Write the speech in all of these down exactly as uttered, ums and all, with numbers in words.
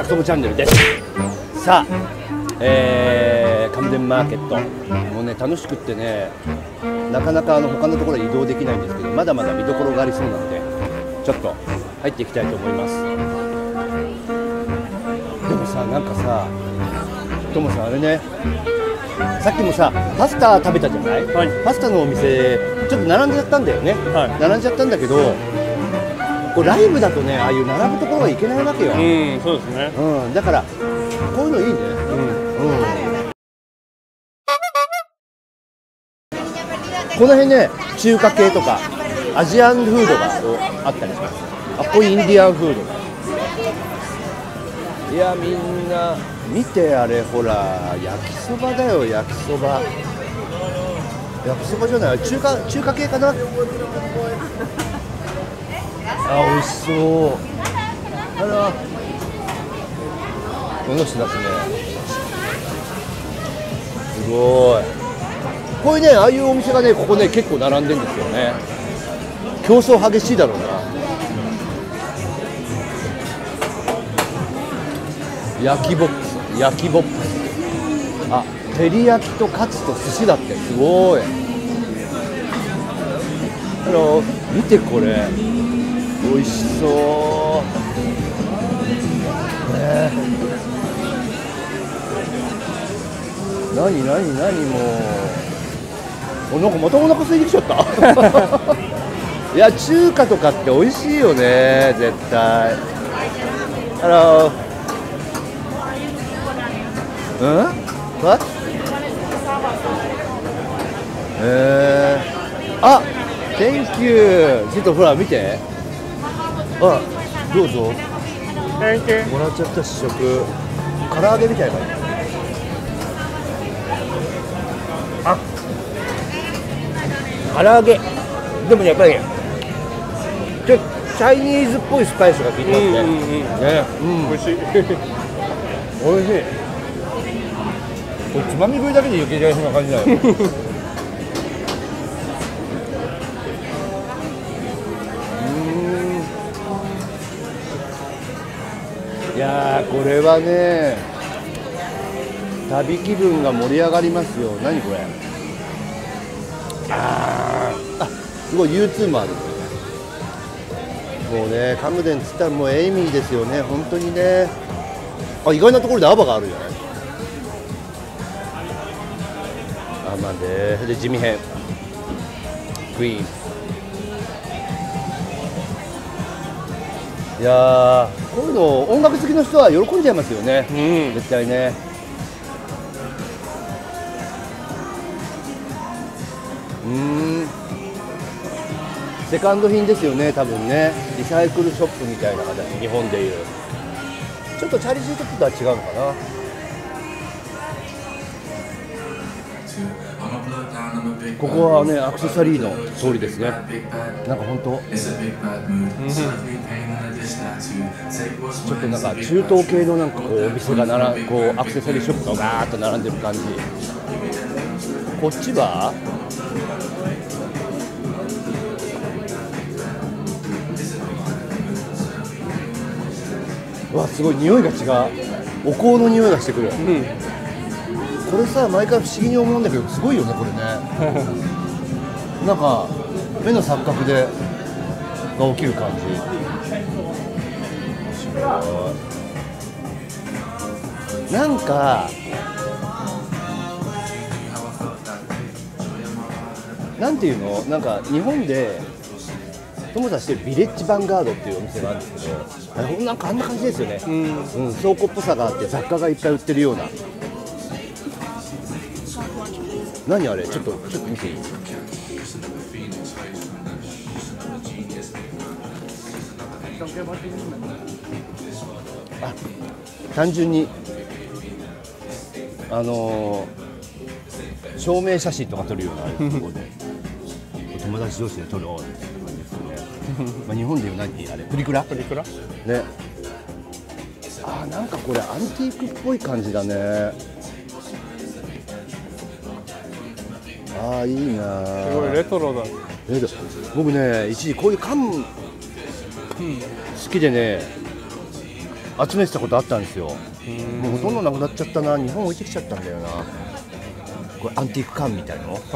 クソブチャンネルです。さあ、えー、カムデンマーケットもうね楽しくってね、なかなかあの他のところへ移動できないんですけど、まだまだ見どころがありそうなのでちょっと入っていきたいと思います。でもさ、なんかさトモさんあれね、さっきもさパスタ食べたじゃない、はい、パスタのお店ちょっと並んじゃったんだよね、はい、並んじゃったんだけど、こうライブだとね、ああいう並ぶところはいけないわけよ。 うん、そうですね、 うん、だからこういうのいいね。うん、うん、この辺ね中華系とかアジアンフードがあったりします。あ、ここインディアンフード。いやみんな見て、あれほら焼きそばだよ、焼きそば。焼きそばじゃない、中華中華系かな。あ、美味しそう。あら、この人たちね、すごい。こういうね、ああいうお店がね、ここね結構並んでるんですよね。競争激しいだろうな。焼きボックス、焼きボックス。あ、照り焼きとカツと寿司だって、すごい。あの見てこれ、美味しそう。ね、なになになに、もうおなんかまたお腹空いてきちゃったいや中華とかって美味しいよね絶対。あら、うん？ What？ えー、あ、Thank you。ちょっとほら見て。あ、どうぞ。もらっちゃった試食。唐揚げみたいな。あ、唐揚げ。でもやっぱりちょっとチャイニーズっぽいスパイスが効いてますね。ね、うん、美味しい。美味しい。これつまみ食いだけでいけちゃいそうな感じだよ。いやー、これはね旅気分が盛り上がりますよ。何これ。あー、あ、すごい ユーツー もある。もうねカムデンっつったらもうエイミーですよね、本当にね。あ、意外なところでアバがあるじゃない。あ、まあね、で地味編クイーン。いやー、こういうの音楽好きの人は喜んじゃいますよね、うん、絶対ね。うーん、セカンド品ですよね多分ね。リサイクルショップみたいな形、日本でいうちょっとチャリティーショップとは違うのかな。ここはねアクセサリーの通りですね。なんか本当、うん、ちょっとなんか中東系のなんかこうお店がならこうアクセサリーショップがガーッと並んでる感じ。こっちはわ、すごい匂いが違う。お香の匂いがしてくる、うん、これさ毎回不思議に思うんだけどすごいよねこれねなんか目の錯覚でが起きる感じ。なんかなんていうの、なんか日本で友達してるビレッジヴァンガードっていうお店があるんですけど、あれなんかあんな感じですよね、うんうん、倉庫っぽさがあって雑貨がいっぱい売ってるような。何あれ、ちょっとちょっと見ていい？あ、単純にあのー、証明写真とか撮るようなところで友達同士で撮る感じですよねまあ日本でいう何あれ、プリクラ？プリクラ？ね。あ、なんかこれアンティークっぽい感じだね。ああ、いいな。 すごいレトロだ。 レトロ。僕ね、一時こういう缶、うん、好きでね、 集めてたことあったんですよ。もうほとんどなくなっちゃったな。日本置いてきちゃったんだよな。これアンティーク缶みたいの、はい、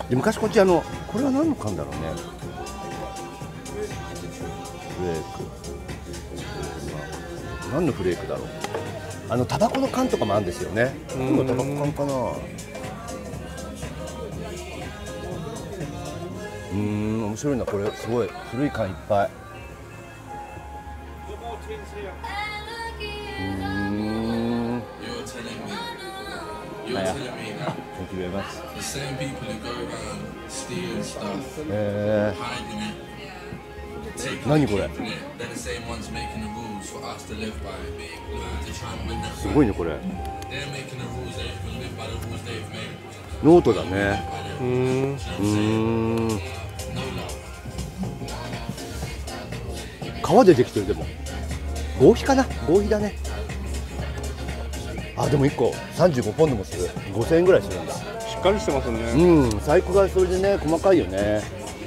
で昔こっちあのこれは何の缶だろうね。フレーク、何のフレークだろう。あのタバコの缶とかもあるんですよね。今タバコ缶かな。うーん、面白いな。これすごい古い缶いっぱい。うーん。あや。Thank you very much。えー、何これ。すごいねこれ。ノートだね。うーん。うーん。革でできてる。でも合皮かな。合皮だね。あ、でもいっこさんじゅうごポンドもする。ごせんえんぐらいするんだ。 しっかりしてますね。 うん、細工がそれでね細かいよね。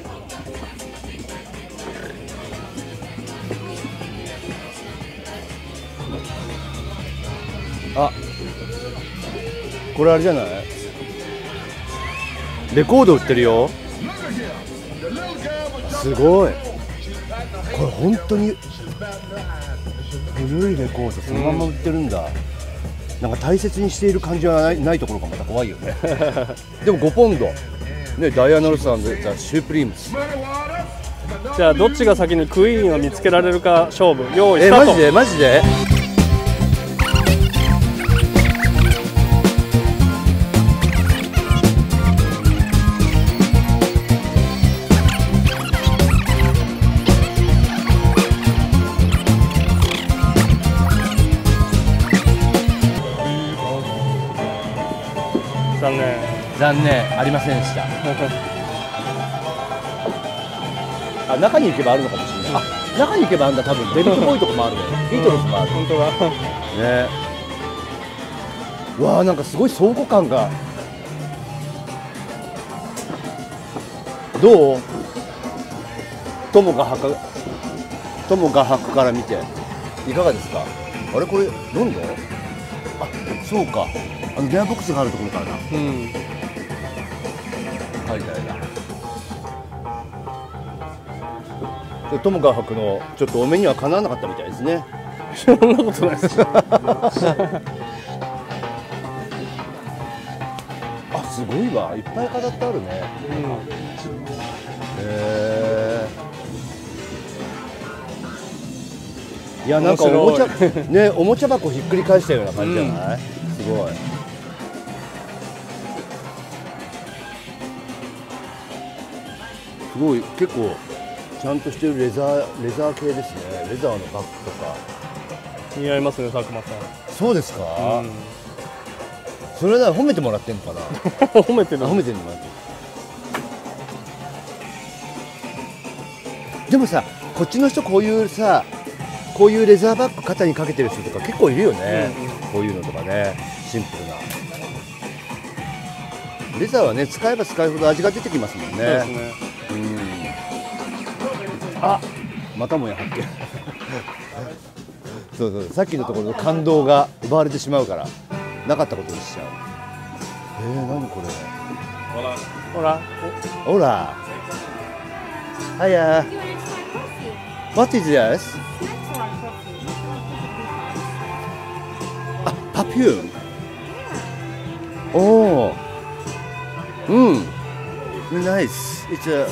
あ、これあれじゃない？レコード売ってるよ。すごい。これ本当に古いレコードそのまま売ってるんだ。うん、なんか大切にしている感じはない、ないところがまた怖いよね。でもごポンドね。ダイアナ・ロス&ザ・シュープリームス。 じゃあどっちが先にクイーンを見つけられるか勝負。用意スタート。 え、マジでマジで。 残念。 残念、ありませんでした。あ、中に行けばあるのかもしれない。あ、中に行けばあるんだ。多分デビッド・ボーイとかもあるね。ビートルズもある。 本当だ。 ね。わあ、なんかすごい倉庫感が。どう？友が履く。友が履くから見ていかがですか。あれこれロンドン？あ、そうか。あの電話ボックスがあるところからだ。うん。はいはいはい。トムガー博のちょっとお目にはかなわなかったみたいですね。 そんなことないです。 あ、すごいわ。いっぱい飾ってあるね。うん。へえ。いや、なんかおもちゃね、おもちゃ箱ひっくり返したような感じじゃない？うん、すごい。すごい結構ちゃんとしてるレザーレザー系ですね。レザーのバッグとか似合いますね、佐久間さん。 そうですか。うん、それなら褒めてもらってんのかな。 褒めてる。 褒めてるのかな。でもさ、こっちの人こういうさ、こういうレザーバッグ肩にかけてる人とか結構いるよね。うんうん、こういうのとかね、シンプルな。レザーはね、使えば使うほど味が出てきますもんね。そうですね。うん。あ、またもや発見。そうそう、さっきのところの感動が奪われてしまうからなかったことにしちゃう。えー、何これ。 ほらほらほら。はや。What is this? あ、パピューム。おお。うん。Nice. It's a.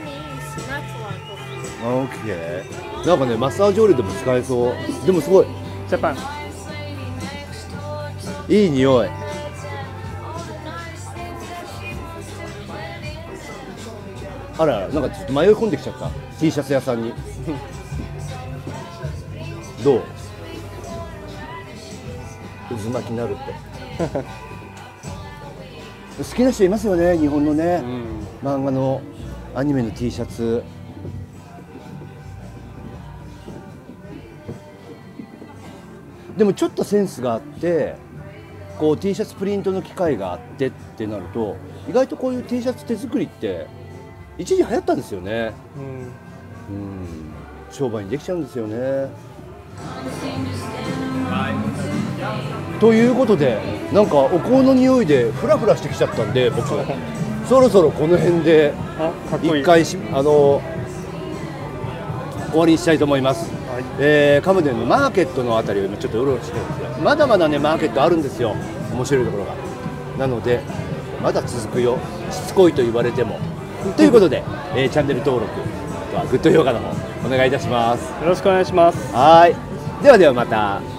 Okay. なんかね、マッサージオイルでも使えそう。でもすごい。 ジャパン。 いい匂い。あら、なんかちょっと迷い込んできちゃった。T シャツ屋さんに。どう？渦巻きになるって。好きな人いますよね、日本のね、うん、漫画のアニメの T シャツ。でもちょっとセンスがあって、こう T シャツプリントの機械があってってなると、意外とこういう T シャツ手作りって一時流行ったんですよね。うん、うん、商売にできちゃうんですよね。 ということで、なんかお香の匂いでフラフラしてきちゃったんで、僕そろそろこの辺で一回しあの終わりにしたいと思います。はい、えー、カムデンのマーケットのあたりを今ちょっとうろうろしてるんですよ。まだまだねマーケットあるんですよ、面白いところが。なのでまだ続くよ、しつこいと言われてもということで、えー、チャンネル登録とグッド評価の方お願いいたします。 よろしくお願いします。 はい、ではではまた。